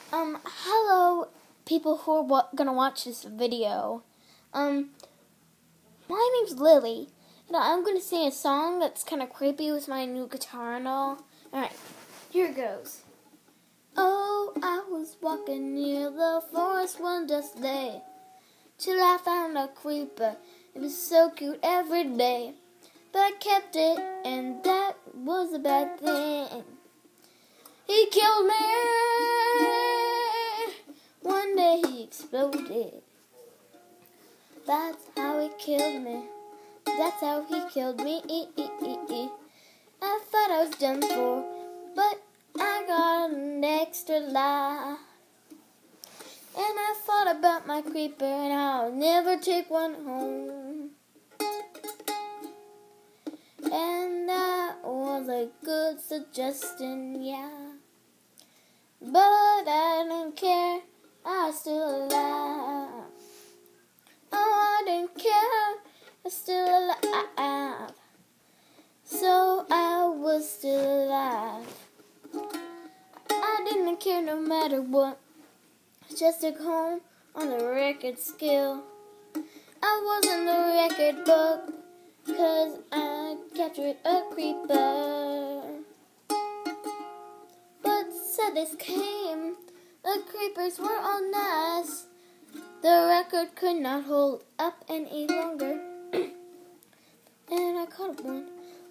Hello, people who are gonna watch this video. My name's Lily, and I'm gonna sing a song that's kind of creepy with my new guitar and all. Alright, here it goes. Oh, I was walking near the forest one dusty day, till I found a creeper. It was so cute every day, but I kept it, and that was a bad thing. He killed me. One day he exploded. That's how he killed me. That's how he killed me. I thought I was done for, but I got an extra life. And I thought about my creeper, and I'll never take one home. And that was a good suggestion, yeah. But I don't care, I'm still alive. Oh, I don't care, I'm still alive. So I was still alive. I didn't care no matter what. Just took home on the record skill. I was in the record book, 'cause I captured a creeper. But Sundays came, the creepers were all nice. The record could not hold up any longer. And I caught one,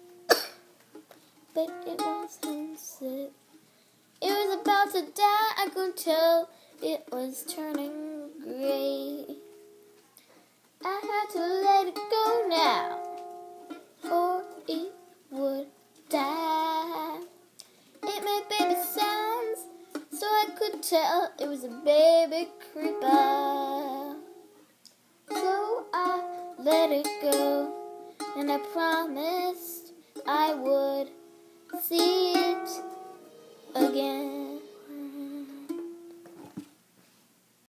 but it was homesick. It was about to die, I could tell it was turning gray. I had to let it go now, or it would die. It made baby sounds, so I could tell it was a baby creeper. So I let it go, and I promised I would see it